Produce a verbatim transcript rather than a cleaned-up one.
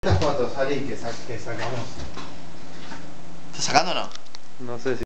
Estas fotos, salí, que, sa que sacamos. ¿Estás sacando o no? No sé si